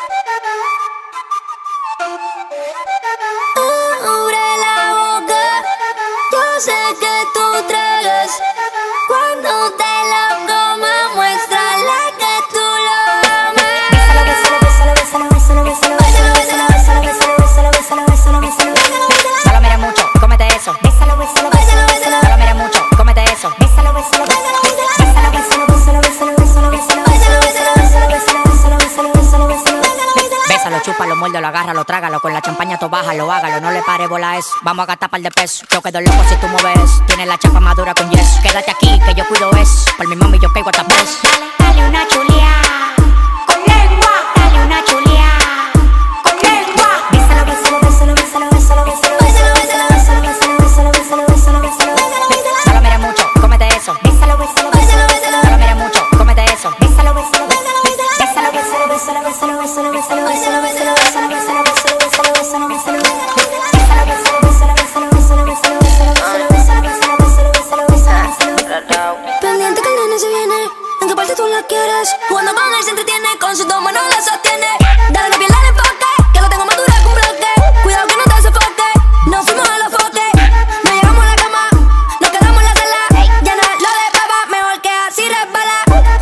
Abre la boca, yo sé que tú tragas. Cuando te lo comas, muéstrale que tú lo amas. Bésalo, bésalo, bésalo, bésalo, bésalo, bésalo, bésalo, bésalo, bésalo, bésalo, bésalo, bésalo, bésalo, bésalo. No lo mires mucho, cómete eso. Bésalo, bésalo, bésalo, bésalo. No lo mires mucho, cómete eso. Bésalo, bésalo, bésalo, bésalo, bésalo, bésalo, bésalo, bésalo, bésalo, bésalo, bésalo, bésalo, bésalo, bésalo. Bésalo, chúpalo, muérdelo, agárralo, trágalo. Con la champaña tú bájalo, hágalo. No le pare bola a eso. Vamos a gastar par de pesos. Yo quedo loco si tú mueves. Tienes la chapa madura con yes. Quédate aquí, que yo cuido eso. Por mi mami yo pego hasta preso. Dale una chulea con lengua. Dale una chulea con lengua. Bésalo, bésalo, bésalo, bésalo, bésalo, bésalo, bésalo, bésalo, bésalo, bésalo, bésalo, bésalo, bésalo. No lo mires mucho, cómete eso. Bésalo, bésalo, bésalo, bésalo. No lo mires mucho, cómete eso. Bésalo, bésalo, bésalo, bésalo, bésalo, bésalo, bésalo, bésalo, bésalo, bésalo, bésalo, bésalo, bésalo, bésalo, bésalo, bésalo, bésalo. Bésalo, bésalo, bésalo, bésalo, bésalo, bésalo, bésalo, bésalo, bésalo, bésalo, bésalo, bésalo. Pendiente que el nene se viene. ¿En qué parte tú la quieres? Cuando con él se entretiene, con sus dos manos la sostiene. Dale la piel al enfoque, que lo tengo madura con bloque. Cuidado que no te sofoque, nos fuimos a los foques. No llegamos a la cama, nos quedamos en la sala. Ya no es lo de papá, mejor que así resbala.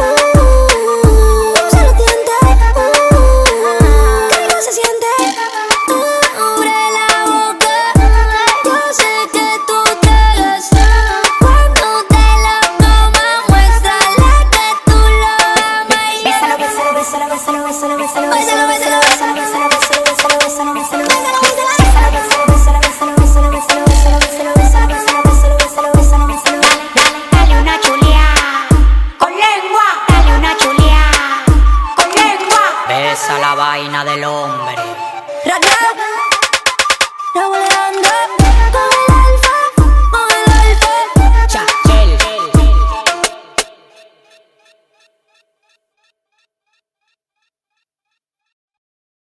Se lo tiente, qué rico se siente. Abre la boca, yo sé que tú tragas. Cuando te lo comas, muéstrale que tú lo amas. Bésalo, bésalo, bésalo, bésalo, bésalo, bésalo, bésalo, bésalo, bésalo, bésalo, bésalo, bésalo, bésalo, bésalo, bésalo. Bésalo, bésalo, bésalo, bésalo, bésalo, bésalo, bésalo, bésalo, bésalo, bésalo, bésalo, bésalo, bésalo. Dale una chulea con lengua. Dale una chulea con lengua. Besa la vaina del hombre.